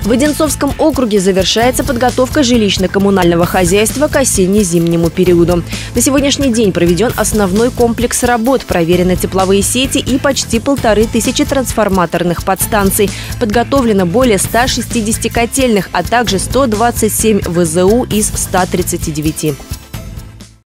В Одинцовском округе завершается подготовка жилищно-коммунального хозяйства к осенне-зимнему периоду. На сегодняшний день проведен основной комплекс работ, проверены тепловые сети и почти 1500 трансформаторных подстанций. Подготовлено более 160 котельных, а также 127 ВЗУ из 139.